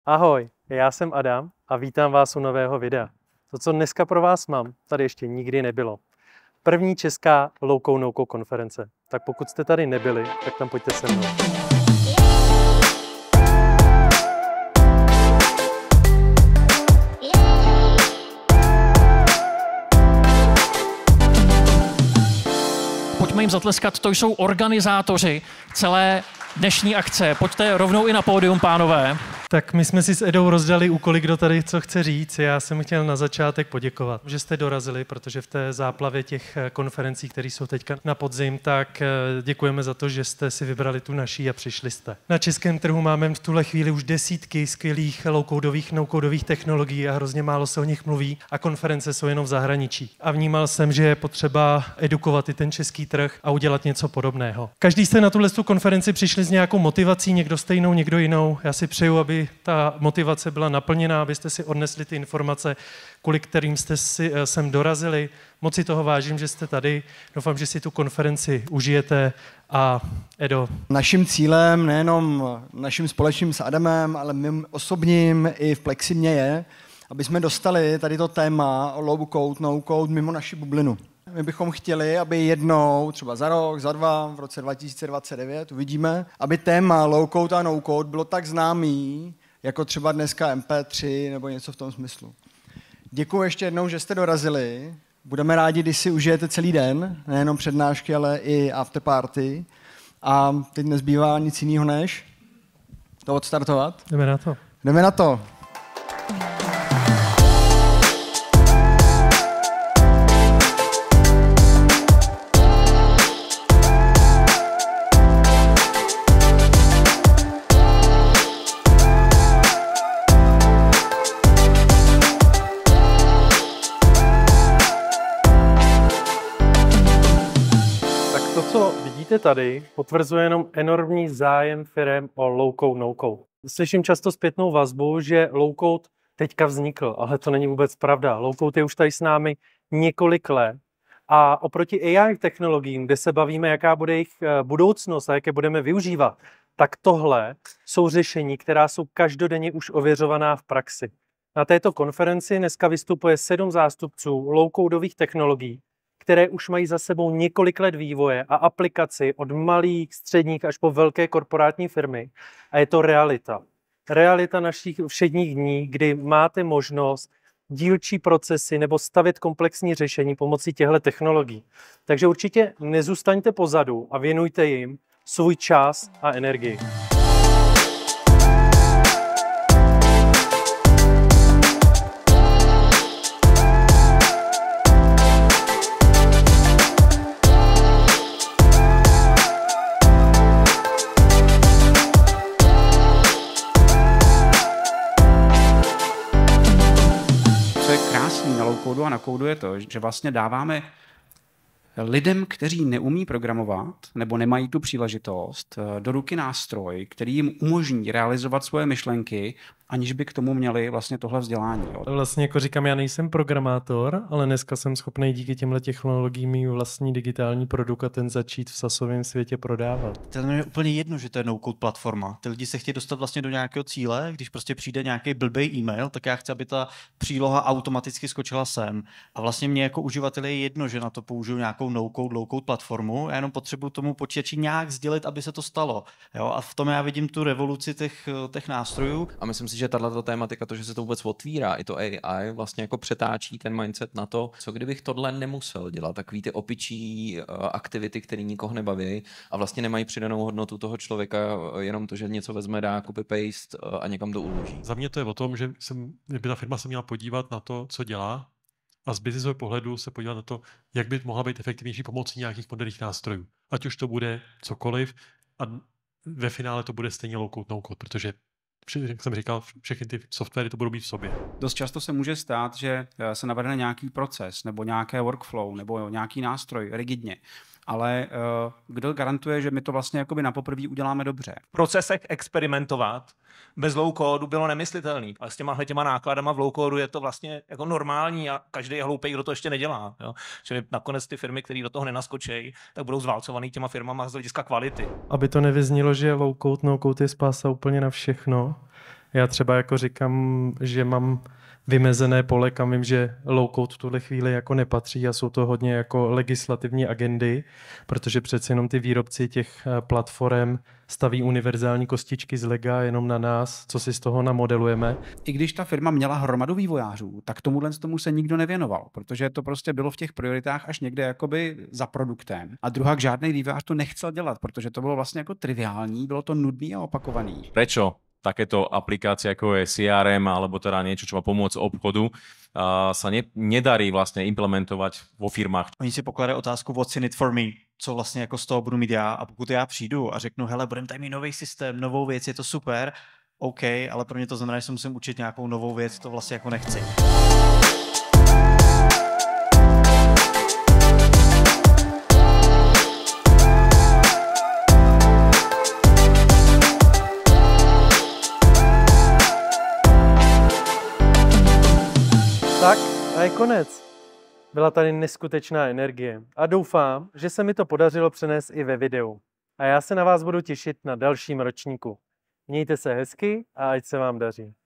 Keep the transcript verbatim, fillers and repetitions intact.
Ahoj, já jsem Adam a vítám vás u nového videa. To, co dneska pro vás mám, tady ještě nikdy nebylo. První česká low-code no-code konference. Tak pokud jste tady nebyli, tak tam pojďte se mnou. Pojďme jim zatleskat, to jsou organizátoři celé dnešní akce. Pojďte rovnou i na pódium, pánové. Tak my jsme si s Edou rozdali úkoly, kdo tady co chce říct. Já jsem chtěl na začátek poděkovat, že jste dorazili, protože v té záplavě těch konferencí, které jsou teďka na podzim, tak děkujeme za to, že jste si vybrali tu naší a přišli jste. Na českém trhu máme v tuhle chvíli už desítky skvělých low-codových, no-codových technologií a hrozně málo se o nich mluví a konference jsou jenom v zahraničí. A vnímal jsem, že je potřeba edukovat i ten český trh a udělat něco podobného. Každý jste na tuhle konferenci přišli s nějakou motivací, někdo stejnou, někdo jinou. Já si přeju, aby ta motivace byla naplněná, abyste si odnesli ty informace, kvůli kterým jste si sem dorazili. Moc si toho vážím, že jste tady. Doufám, že si tu konferenci užijete a Edo. Naším cílem, nejenom naším společným s Adamem, ale mým osobním i v Pleximě je, aby jsme dostali tady to téma o low code, no code mimo naši bublinu. My bychom chtěli, aby jednou, třeba za rok, za dva, v roce dva tisíce dvacet devět, uvidíme, aby téma low code a no code bylo tak známý, jako třeba dneska em pé tři nebo něco v tom smyslu. Děkuji ještě jednou, že jste dorazili. Budeme rádi, když si užijete celý den, nejenom přednášky, ale i afterparty. A teď nezbývá nic jiného, než to odstartovat. Jdeme na to. Jdeme na to. Tady potvrzuje jenom enormní zájem firem o low-code, no-code. Slyším často zpětnou vazbu, že low-code teďka vznikl, ale to není vůbec pravda. Low-code je už tady s námi několik let a oproti á í technologiím, kde se bavíme, jaká bude jejich budoucnost a jaké budeme využívat, tak tohle jsou řešení, která jsou každodenně už ověřovaná v praxi. Na této konferenci dneska vystupuje sedm zástupců low-codových technologií, které už mají za sebou několik let vývoje a aplikaci od malých, středních až po velké korporátní firmy. A je to realita. Realita našich všedních dní, kdy máte možnost dílčí procesy nebo stavět komplexní řešení pomocí těchto technologií. Takže určitě nezůstaňte pozadu a věnujte jim svůj čas a energii. Na low-codu a na kódu je to, že vlastně dáváme lidem, kteří neumí programovat nebo nemají tu příležitost, do ruky nástroj, který jim umožní realizovat svoje myšlenky, aniž by k tomu měli vlastně tohle vzdělání. Jo. Vlastně jako říkám, já nejsem programátor, ale dneska jsem schopný díky těmhle technologiím mít vlastní digitální produkt a ten začít v sasovém světě prodávat. To je úplně jedno, že to je no-code platforma. Ty lidi se chtějí dostat vlastně do nějakého cíle, když prostě přijde nějaký blbej e-mail, tak já chci, aby ta příloha automaticky skočila sem. A vlastně mě jako uživatel je jedno, že na to použiju nějakou no-code, low-code platformu, já jenom potřebuji tomu počítači nějak sdělit, aby se to stalo. Jo? A v tom já vidím tu revoluci těch, těch nástrojů. A myslím si, že tato tématika, to, že se to vůbec otvírá, i to á í vlastně jako přetáčí ten mindset na to, co kdybych tohle nemusel dělat, takový ty opičí uh, aktivity, které nikoho nebaví a vlastně nemají přidanou hodnotu toho člověka, jenom to, že něco vezme, dá copy-paste uh, a někam to uloží. Za mě to je o tom, že jsem, by ta firma se měla podívat na to, co dělá a z biznisového pohledu se podívat na to, jak by mohla být efektivnější pomocí nějakých moderních nástrojů. Ať už to bude cokoliv a ve finále to bude stejně low-code, no-code, protože jak jsem říkal, všechny ty softwary to budou mít v sobě. Dost často se může stát, že se navrhne nějaký proces nebo nějaké workflow nebo nějaký nástroj rigidně. Ale uh, kdo garantuje, že my to vlastně jakoby na poprvé uděláme dobře? V procesech experimentovat bez low code bylo nemyslitelný. Ale s těma těma nákladama v low code je to vlastně jako normální a každý je hloupej, kdo to ještě nedělá. Jo? Čili nakonec ty firmy, které do toho nenaskočejí, tak budou zválcovaný těma firmama z hlediska kvality. Aby to nevyznilo, že low code, no code je spása úplně na všechno, Já třeba jako říkám, že mám vymezené pole, kam vím, že low-code v tuhle chvíli jako nepatří a jsou to hodně jako legislativní agendy, protože přece jenom ty výrobci těch platform staví univerzální kostičky z lega jenom na nás, co si z toho namodelujeme. I když ta firma měla hromadu vývojářů, tak tomuhle tomu se nikdo nevěnoval, protože to prostě bylo v těch prioritách až někde jakoby za produktem. A druhá, žádný vývojář to nechcel dělat, protože to bylo vlastně jako triviální, bylo to nudný a opakovaný. Prečo takéto aplikácie, ako je C R M alebo teda niečo, čo má pomôcť obchodu, uh, sa ne, nedarí vlastne implementovať vo firmách? Oni si pokladají otázku what's in it for me, co vlastně jako z toho budu mít já, a pokud já přijdu a řeknu, hele, budeme tady mít nový systém, novou věc, je to super, OK, ale pro mě to znamená, že se musím učit nějakou novou věc, to vlastně jako nechci. Tak a je konec. Byla tady neskutečná energie a doufám, že se mi to podařilo přenést i ve videu. A já se na vás budu těšit na dalším ročníku. Mějte se hezky a ať se vám daří.